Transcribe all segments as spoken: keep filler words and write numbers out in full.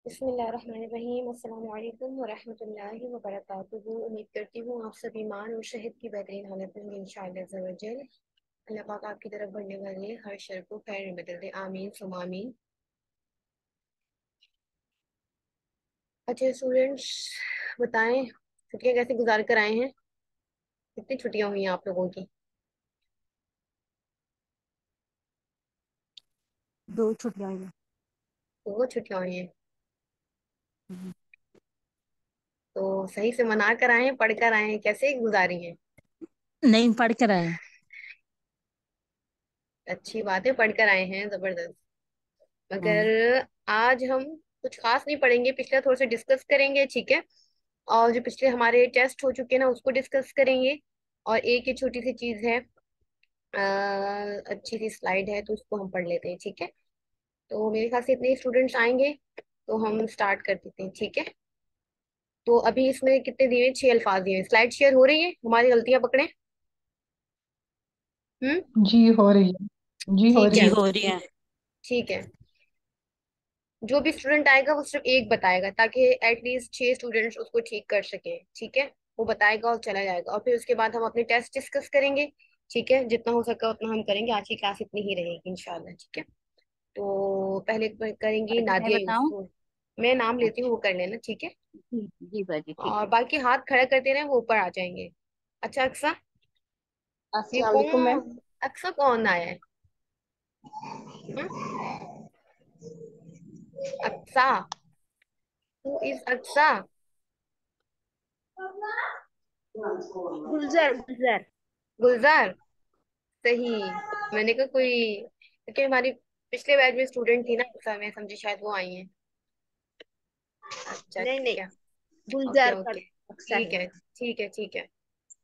बिस्मिल्लाहिर्रहमानिर्रहीम। अस्सलाम वालेकुम वरहमतुल्लाहि वबरकातुहू। उम्मीद करती हूँ आप सब ईमान और सेहत की बेहतरीन हालत में होंगे इंशाअल्लाह अज़्ज़ा वजल। अल्लाह पाक आपकी तरफ बढ़ने वाले हर शर को खैर में बदल दे, आमीन सुम्मा आमीन। अच्छा स्टूडेंट्स, बताएं छुट्टियां कैसे गुजार कर आए हैं? कितनी छुट्टियां हुई हैं आप लोगों की? दो छुट्टियां हुई हैं। दो छुट्टियां हुई हैं। हम्म। तो सही से मना कर आए हैं, पढ़ कर आए हैं, कैसे गुजारी हैं? नहीं पढ़ कर आए हैं। अच्छी बात है, पढ़ कर आए हैं, जबरदस्त। मगर हम्म। आज हम कुछ खास नहीं पढ़ेंगे, पिछला थोड़ा सा डिस्कस करेंगे, ठीक है? और जो पिछले हमारे टेस्ट हो चुके हैं ना, उसको डिस्कस करेंगे। और एक ही छोटी सी चीज है, अ, अच्छी सी स्लाइड है, तो उसको हम पढ़ लेते हैं, ठीक है? तो मेरे ख्याल से इतने स्टूडेंट्स आएंगे तो हम स्टार्ट कर देते हैं, ठीक है? तो अभी इसमें कितने दिए हैं? छह अल्फाज दिए हैं। स्लाइड शेयर हो रही है, हमारी गलतियां पकड़े। हम्म। जी हो रही है। जी हो ठीक रही जी है। है। हो रही है। ठीक है। जो भी स्टूडेंट आएगा वो सिर्फ एक बताएगा, ताकि एटलीस्ट छह स्टूडेंट्स उसको ठीक कर सकें, ठीक है? वो बताएगा और चला जाएगा, और फिर उसके बाद हम अपने टेस्ट डिस्कस करेंगे। ठीक है, जितना हो सका उतना हम करेंगे। आज की क्लास इतनी ही रहेगी इंशाल्लाह, ठीक है? तो पहले क- करेंगी बाजी मैं नादिया बताऊं? यूसुफ। मैं नाम लेती हूँ, अच्छा। वो कर लेना, ठीक है? जी जी बाजी ठीक और है। बाकी हाथ खड़ा करते रहे, वो ऊपर आ जाएंगे। अच्छा अक्सा, ये अस्सलाम वालेकुम मैम। कौन? अक्सा कौन आया है? हम्म? अक्सा? Who is Aqsa? गुलजार गुलजार। गुलजार? सही। मैंने कहा कोई, क्योंकि हमारी पिछले बैच में स्टूडेंट थी ना अक्सा, मैं समझी शायद वो आई है। अच्छा नहीं ठीक नहीं, है। ओके गुलजार का ओके, अक्सा ठीक है। है ठीक है ठीक है।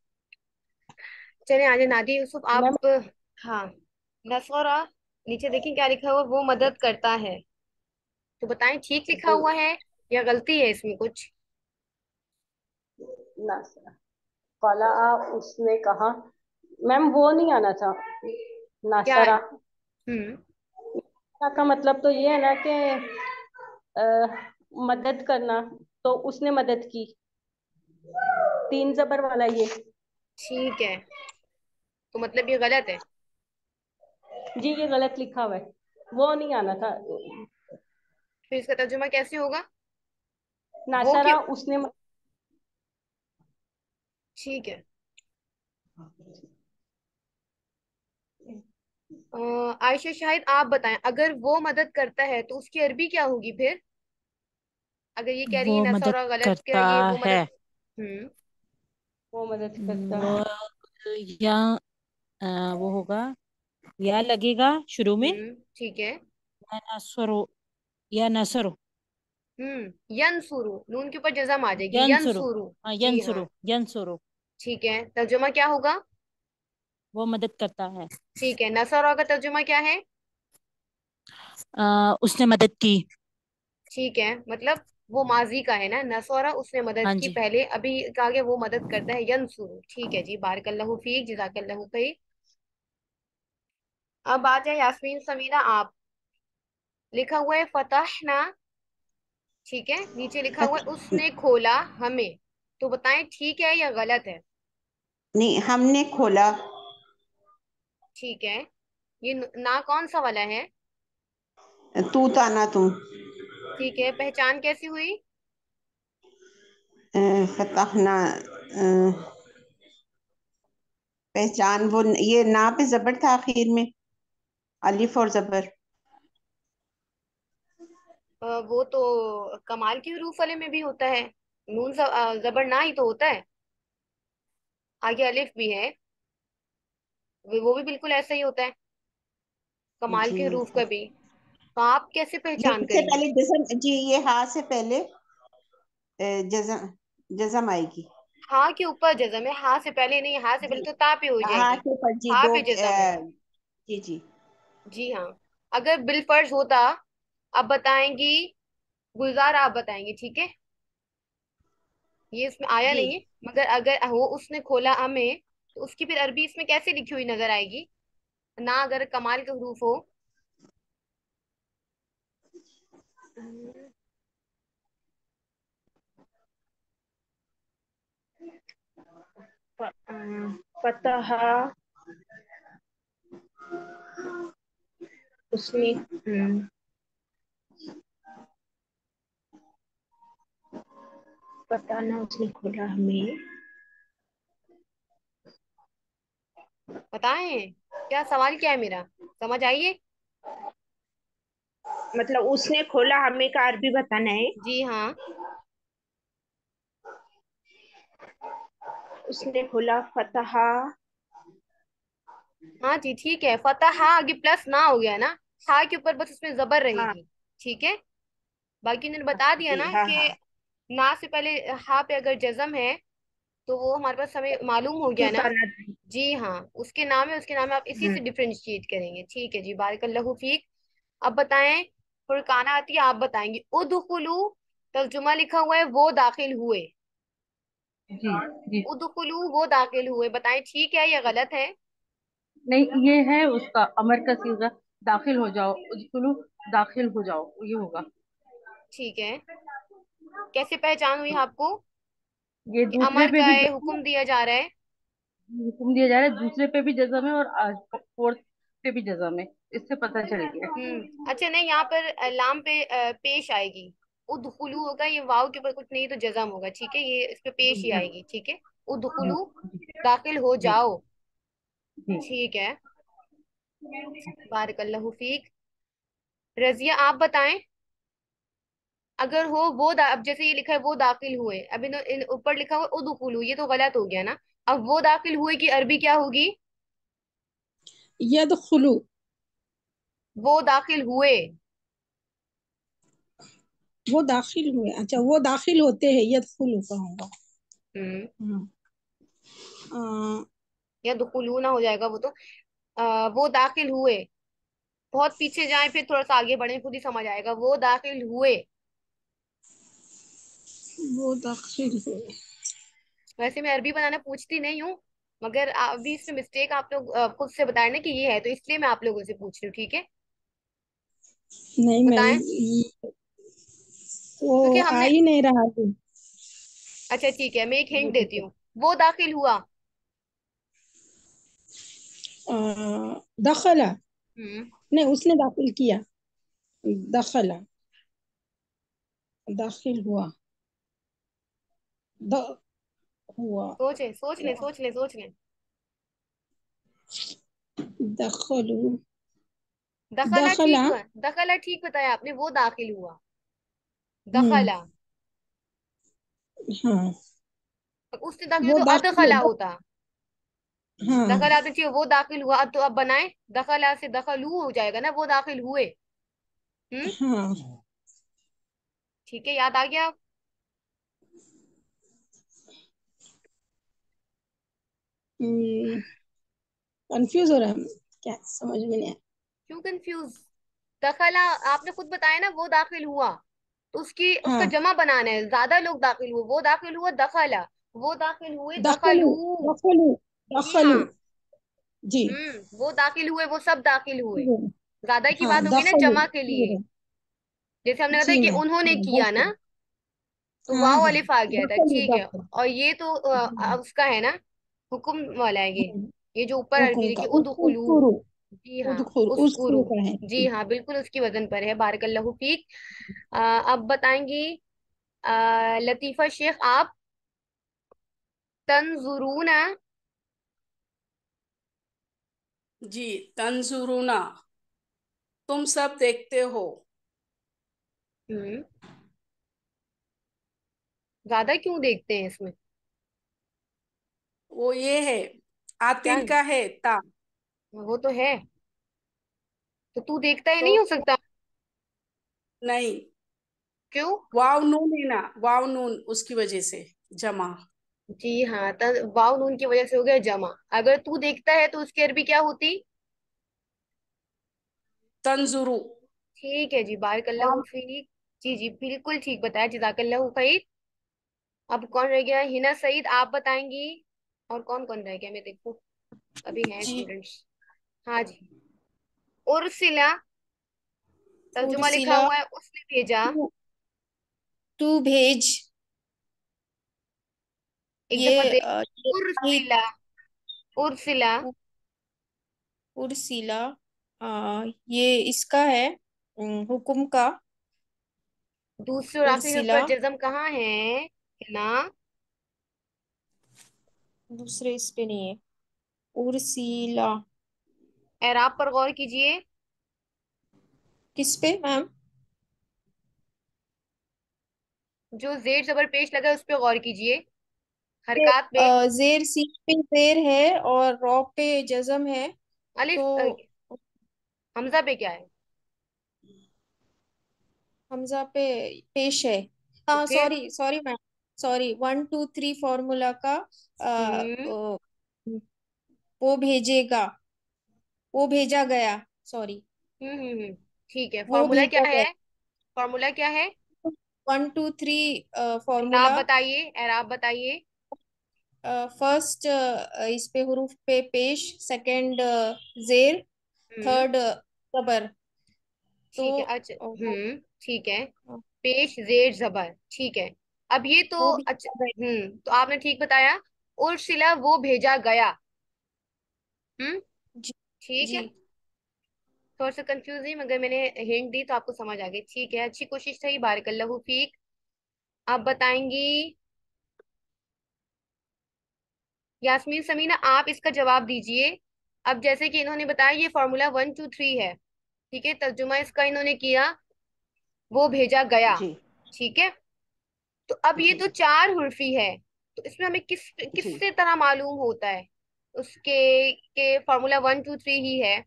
चले आजे नादिया यूसुफ मैम आप। हाँ, नसौरा, नीचे देखिए क्या लिखा हुआ, वो मदद करता है। तो बताएं ठीक लिखा गुल हुआ है या गलती है इसमें कुछ? नासरा काला उसने कहा। मैम वो नहीं आना था। क्या है? नासरा हम्म। का मतलब तो ये है ना कि अ, मदद करना। तो उसने मदद की। तीन जबर वाला ये। ठीक है, तो मतलब ये गलत है। जी ये गलत लिखा हुआ है। वो नहीं आना था। फिर इसका तर्जुमा कैसे होगा? वो क्यों? नासरा उसने मदद ठीक है। अ, आयशा शाहिद आप बताएं, अगर वो मदद करता है तो उसकी अरबी क्या होगी फिर? अगर ये कह रही है वो मदद नसौरा गलत क्या करता ये वो है। मदद। हम्म। वो मदद करता वो है। या अ, वो होगा, या लगेगा शुरू में। हम्म ठीक है। या नसरो, या नसरो। हम्म, यनसुरु, नून के ऊपर जज़म आ जाएगी, यंसुरु। यनसुरु। हाँ जी हाँ। यंसुरु यंसुरु। ठीक है, तर्जुमा क्या होगा? वो मदद करता है। ठीक है, नसौरा का तर्जुमा क्या है? आ, उसने मदद की। ठीक है, मतलब वो माजी का है ना, नसौरा उसने मदद हाँ की जी। पहले, अभी आगे वो मदद करता है, यनसुरु। ठीक है जी, बारकल्लाहु फीक, जज़ाकल्लाहु खैर। अब आ जाए यास्मीन समीना आप। लिखा हुआ है फतहना, ठीक है? नीचे लिखा हुआ है उसने खोला हमें। तो बताएं ठीक है या गलत है? नहीं, हमने खोला। ठीक है। ये न- ना कौन सा वाला है? तू ताना तू। ठीक है, पहचान कैसी हुई? फतहना। पहचान वो ये ना पे जबर था आखिर में। अलिफ और जबर। अ, वो तो कमाल के हरूफ वाले में भी होता है। नून ज- अ, जबर ना ही तो होता है। आगे अलिफ भी है। वो वो भी बिल्कुल ऐसा ही होता है, कमाल जी के हरूफ का भी। तो आप कैसे ये पहचान इससे करेंगे? पहले जजम, जी ये हाँ से पहले जजम जजम आएगी। हाँ के ऊपर जजम है, हाँ से पहले नहीं, हाँ से पहले जी तो ता पे हो हाँ जाएगी। से पर जी हाँ दो पे जजम है। अ, जी जी। जी हाँ। अगर बिलफर्ज होता, अब बताएंगी, गुलजार आप बताएंगे, ठीक है? ये इसमें आया जी नहीं है, मगर अगर वो उसने खोला हमें, तो उसकी फिर अरबी इसमें कैसे लिखी हुई नजर आएगी? ना अगर कमाल के हरूफ हो। फतह उसने हम्म, पता ना उसने खोला हमें। बताएं क्या सवाल क्या है मेरा, समझ आइए। मतलब उसने खोला हमें का अरबी बताना है। जी हाँ। उसने खोला फतह। हाँ जी ठीक है, फतह हा आगे प्लस ना हो गया ना, हा के ऊपर बस उसमें जबर हाँ रहेगी। ठीक है, बाकी उन्होंने बता दिया जी ना हाँ कि हाँ। ना से पहले हा पे अगर जज्म है तो वो हमारे पास हमें मालूम हो गया तो ना। ताना। जी हाँ, उसके नाम है, उसके नाम है, आप इसी हम्म से डिफरेंशिएट करेंगे। ठीक है जी, बारिकल्लाहु फीक। अब बताएं, फुरकाना आती है, आप बताएंगे। उदखुलू, तर्जुमा लिखा हुआ है वो दाखिल हुए। जी जी। उदखुलू वो दाखिल हुए, बताएं ठीक है या गलत है। नहीं, ये है उसका अमर का सीगा। दाखिल हो जाओ, उदखुलू, दाखिल हो जाओ, ये होगा। ठीक है, कैसे पहचान हुई आपको ये कि दूसरे अमर पे का भी है, जज्म हुक्म दिया जा रहा है। है, हुक्म दिया जा रहा है, दूसरे पे भी जज्म है, और आज फोर्थ पे भी जज्म है। इससे पता चल गया। हम्म, अच्छा नहीं, यहाँ पर अ, लाम पे अ, पेश आएगी। उदखुलू होगा, ये वाव के ऊपर कुछ नहीं तो जज़म होगा। ठीक है, ये इस पे पेश ही जी आएगी। ठीक है, जी उदखुलू, दाखिल हो जी जाओ। जी। ठीक है, बारकल्लाहु फीक। रजिया आप बताएं, अगर हो वो दा, अब जैसे ये लिखा है वो दाखिल हुए, अब इन इन ऊपर लिखा हुआ है उदखुलू, ये तो गलत हो गया ना। अब वो दाखिल हुए की अरबी क्या होगी। यदखुलु। वो दाखिल हुए। वो दाखिल हुए, अच्छा वो दाखिल होते हैं, यदखुलु का होगा। हम्म, हाँ। आ, या दुखुलू ना हो जाएगा वो तो। आ, वो दाखिल हुए, बहुत पीछे जाएं फिर थोड़ा सा आगे बढ़े, खुद ही समझ आएगा। वो दाखिल हुए। वो दाखिल हुए। वैसे मैं अरबी बनाना पूछती नहीं हूँ, मगर अभी इसमें मिस्टेक आप लोग अ, खुद से बता रहे ना कि ये है, तो इसलिए मैं आप लोगों से पूछ रही हूँ। ठीक है, नहीं, मैं बताएं, ये- वो क्योंकि आ हमने। ही नहीं रहा है। अच्छा ठीक है, मैं एक वो हिंट तो देती हूँ। वो दाखिल हुआ। आ, दखला। हम्म, नहीं, उसने दाखिल किया। दखला, दाखिल हुआ, द हुआ। सोच ले सोच ले सोच ले सोच ले। दखलू, दखला दखला। ठीक हुआ, दखला ठीक बताया आपने, वो दाखिल हुआ। हम्म। दखला, हाँ, उसने दाखिल वो तो दाखिल अदखला हो। होता। हाँ दखल आपने चाहिए, वो दाखिल हुआ। अब तो अब बनाए, दखला से दखलू हो जाएगा ना, वो दाखिल हुए। हम्म, हाँ। ठीक है, याद आ गया। कंफ्यूज हो रहा है, क्या समझ में नहीं आया। क्यों कंफ्यूज, दखला आपने खुद बताया ना, वो दाखिल हुआ, तो उसकी उसका हाँ, जमा बनाना है, ज्यादा लोग दाखिल हुए, वो दाखिल हुआ दखला, वो दाखिल हुए दखलू, दखलू। दखलू, जी हाँ। दखलू। जी। हम्म, वो दाखिल हुए, वो सब दाखिल हुए। ज्यादा की हाँ, बात होगी ना दखलू। जमा के लिए, जैसे हमने कहा था जी कि मैम, उन्होंने हाँ, किया ना, दखलू। तो हाँ वाव हाँ, अलिफ आ गया था। दखलू, ठीक है, दखलू। और ये तो अ, अ, जी। उसका है ना, हुक्म वाला है ये। हाँ, ये जो ऊपर अरबी हुकुम का लिखी उस उदखुलू। उस्कुरु। जी हाँ, उदखुल, उस्कुरु। उस्कुरु का है जी जी। हाँ, बिल्कुल उसकी वजन पर है। बारकल्लाहु फीक। अ, अब बताएंगी अ, लतीफा शेख आप। तंजुरूना। जी। तंजुरुना, तुम सब देखते हो। हम्म, ज्यादा क्यों देखते हैं इसमें, वो ये है, क्या आतिल है। का है ता। वो तो है, तो तू देखता ही तो नहीं हो सकता। नहीं, क्यों। वाव नून है ना, वाव नून उसकी वजह से जमा। जी हाँ, तन वाव नून की वजह से हो गया जमा। अगर तू देखता है तो उसकी अरबी क्या होती। तंजुरु। ठीक है जी, बारकल्लाहु फीक। जी जी, बिल्कुल ठीक बताया, जजाकल्लाहु खैर। अब कौन रह गया, हिना सईद आप बताएंगी। और कौन कौन रह गया, मैं देखूं, अभी हैं जी। स्टूडेंट्स। हाँ जी। उर्सिला, तर्जुमा लिखा उर्सिला, हुआ है उसने भेजा। तू तू भेज। एक ये दफा देख। अ, ये वाहिद, उर्सिला। उर्सिला। उ- उर्सिला। आ, ये इसका है, अम, हुक्म का। दूसरे और आखिरी हर्फ उर्सिला। पर जज्म कहाँ है ना? दूसरे इस पे नहीं है। उर्सिला। एराब पर गौर कीजिए। किस पे मैम? जो जेर जबर पेश लगा है उस पे गौर कीजिए, ये, हरकत पे। अ, जेर सीन पे जेर है और रॉ पे जज्म है। अलिफ तो अ, हमजा पे क्या है? हमजा पे पेश है। तो हाँ, फिर sorry sorry ma'am. Sorry, one two three formula का। आ, हम्म ओ, वो भेजेगा। वो भेजा गया। सॉरी। हम्म हम्म हम्म, ठीक है। वो फॉर्मूला क्या भेजा गया। है? फॉर्मूला क्या है? वन टू थ्री एराब फॉर्मूला। बताइए, एराब बताइए। फर्स्ट इस पे हुरूफ पे पेश, सेकंड जेर, हम्म थर्ड जबर। तो ठीक है, अच्छा। अ, वो हम्म ठीक है। पेश जेर जबर, ठीक है। अब ये तो वो अच्छा। भेजा गया। हम्म तो आपने ठीक बताया। उर्सिला वो भेजा गया। हम्म जी। ठीक जी। है। थोड़ा सा कंफ्यूजिंग, मगर मैंने हिंट दी तो आपको समझ आ गई। ठीक है, अच्छी कोशिश थी, बारिकल्लाहु फीक। आप बताएंगी? यास्मीन समीना, आप इसका जवाब दीजिए। अब जैसे कि इन्होंने बताया ये फॉर्मूला वन टू थ्री है, ठीक है, तर्जुमा इसका इन्होंने किया, वो भेजा गया। जी ठीक है। तो अब ये जी तो चार हुर्फी है, तो इसमें हमें किस जी। किससे तरह मालूम होता है उसके के फॉर्मूला वन टू थ्री ही है?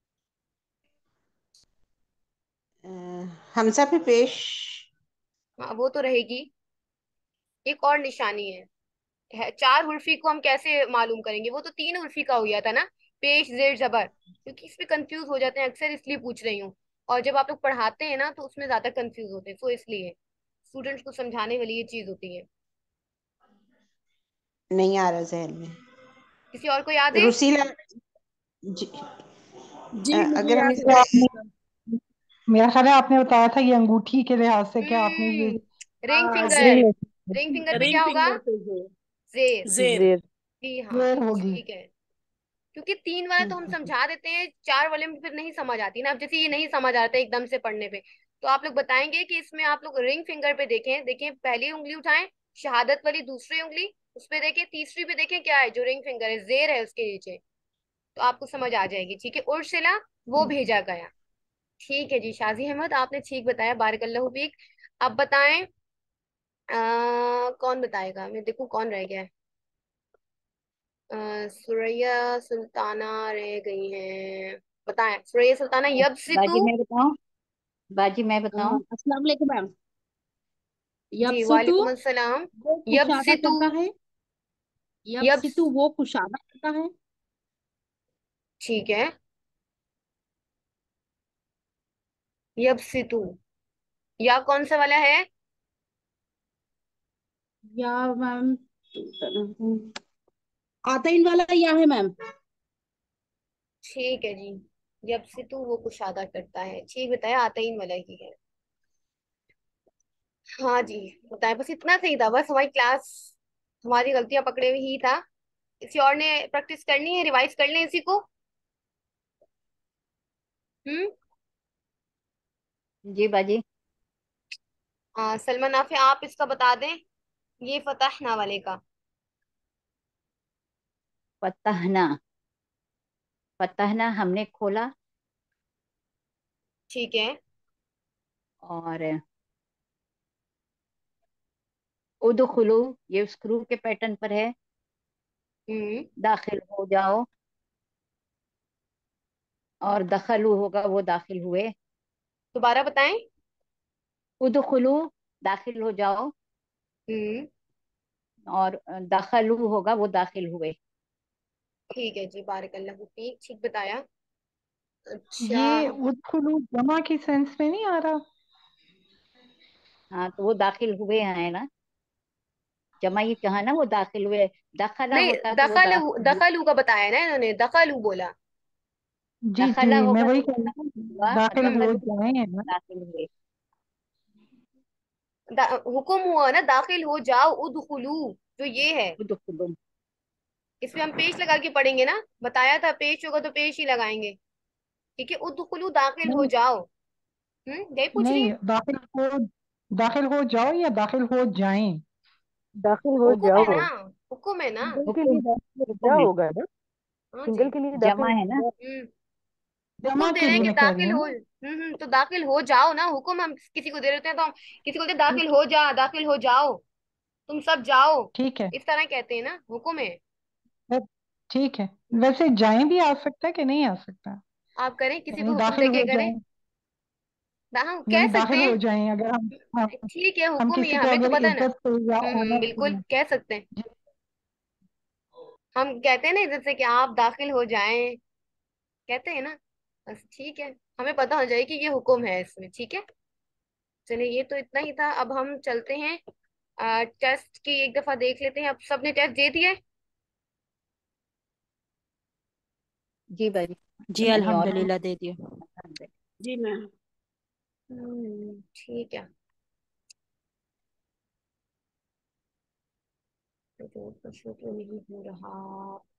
अ, हमजा पे पेश। हाँ, वो तो रहेगी। एक और निशानी है, है चार उल्फी को हम कैसे मालूम करेंगे? वो तो तीन उल्फी का हो गया था ना, पेश जेर जबर। क्योंकि इसमें कंफ्यूज हो जाते हैं अक्सर, इसलिए पूछ रही हूँ। और जब आप लोग पढ़ाते हैं ना तो उसमें ज्यादा कंफ्यूज होते हैं, तो इसलिए स्टूडेंट्स को समझाने वाली ये चीज होती है। नहीं आ रहा जहन में। किसी और को याद है? रुसीला। जी। जी अ, मुझे अगर हम याद इस है। मेरा ख्याल है आपने बताया था ये अंगूठी के लिहाज से क्या आपने ये हम्म रिंग हाँ जेर फिंगर। लेती रिंग फिंगर पे रिंग क्या होगा? फिंगर पे है। जेर। जेर। जेर जी हाँ। जेर होगी। ठीक है। क्योंकि तीन वाला तो हम समझा देते हैं, चार वाले में फिर नहीं समझ आती ना। अब जैसे ये नहीं समझ आता एकदम से पढ़ने पे, तो आप लोग बताएंगे कि इसमें आप लोग रिंग फिंगर पे देखें, देखें पहली उंगली उठाएं, शहादत वाली दूसरी उंगली उस पे देखें, तीसरी पे देखें क्या है, जो रिंग फिंगर है जेर है उसके नीचे, तो आपको समझ आ जाएगी। ठीक है, उर्सिला वो भेजा गया। ठीक है जी, शाजी अहमद आपने ठीक बताया, बारकल्लाहु फीक। अब बताएं, आ, कौन बताएगा? मैं देखूं कौन रह गया है। अ, सुरैया सुल्ताना रह गई हैं। बताएं, सुरैया सुल्ताना। यबसितु। बाजी मैं बताऊं? बाजी मैं हाँ, बताऊं? अस्सलाम वालेकुम मैम। जी यबसुतु वालेकुम अस्सलाम। वो कुशादा यबसितु। करता है। यब्स। यबसितु वो कुशादा करता है। ठीक है, यबसितु। या कौन सा वाला है? या मैम आतइन वाला या है मैम। ठीक है जी, यबसितु वो कुशादा करता है, ठीक बताया, आतईन वाला ही है। हाँ जी, बताएं, बस इतना सही था, बस हमारी क्लास, हमारी गलतियां पकड़े हुई ही था। किसी और ने प्रैक्टिस करनी है, रिवाइज कर लें इसी को। हम्म जी बाजी। हाँ, सलमान नाफे आप इसका बता दें, ये फतहना वाले का। फतहना। फतहना हमने खोला। ठीक है। और उदखुलू, ये स्क्रू के पैटर्न पर है। हम्म दाखिल हो जाओ। और दखलू होगा वो दाखिल हुए। दोबारा बताएं। उदखुलू, दाखिल हो जाओ। हम्म और दखलू होगा वो दाखिल हुए। ठीक है जी, बारकल्लाहु फीक, ठीक बताया। अच्छा। ये उदखुलू जमा की सेंस में नहीं आ रहा। हाँ, तो वो दाखिल हुए हैं ना। जमा ये कहा ना वो दाखिल हुए। दखला नहीं, होता तो वो दखल दाखिल। दखलू का बताया ना इन्होंने, दखलू बोला। जी दखला जी मैं होगा वही तो कह वो रही हूँ। दाखिल हुआ, और दाखिल हो दखलू जाए है ना। दाखिल हुए। दा- हुक्म हुआ ना, दाखिल हो जाओ, उदखुलू, जो ये है। उदखुलू। इसमें हम पेश लगा के पढ़ेंगे ना, बताया था पेश होगा तो पेश ही लगाएंगे। ठीक है, उदखुलू दाखिल हो नहीं जाओ। हम्म, यही पूछ रही है। नहीं, दाखिल हो, दाखिल हो जाओ या दाखिल हो जाएं? दाखिल हो हुक्म है जाओ। ना, हुक्म है ना। सिंगल के लिए हुक्म, दाखिल हो हुक्म जा है, होगा ना। हाँ सिंगल जी। के लिए जमा दाखिल है हो ना। जा। हम्म, जमा हुक्म दे के रहे हैं लिए कि मैं कह रही दाखिल हूँ हो। ना। हम्म हम्म, तो दाखिल हो जाओ ना, हुक्म हम किसी को दे देते हैं तो हम किसी को बोलते हैं दाखिल हो जा, दाखिल हो जाओ, तुम सब जाओ, ठीक है। इस तरह कहते हैं ना, हुक्म है। वै- ठीक है। हम्म, वैसे जाएं भी आ सकता है कि नहीं आ सकता? आप करें, किसी यानी को हुक्म दाखिल देके हो करें। जाएं, दा- हम कह यानी सकते दाखिल हैं। हो जाएं अगर हम, हाँ, ठीक है, हम हुक्म ही किसी है, को हमें तो अगर पता है ना। इज्जत से या हम्म हम्म, ऑनर बिल्कुल से। कह सकते हैं। जी। हम कहते हैं ना इज्जत से कि आप दाखिल हो जाएं, कहते हैं ना। बस ठीक है, हमें पता हो जाए कि ये हुक्म है इसमें। ठीक है, चलिए ये तो इतना ही था। अब हम चलते हैं टेस्ट की एक दफा देख लेते हैं। अब सबने टेस्ट दे दिया है। जी भाई, जी नहीं और अल्हम्दुलिल्लाह दे दिए। जी मैम। हम्म, ठीक है। तो कुछ तो नहीं हो रहा।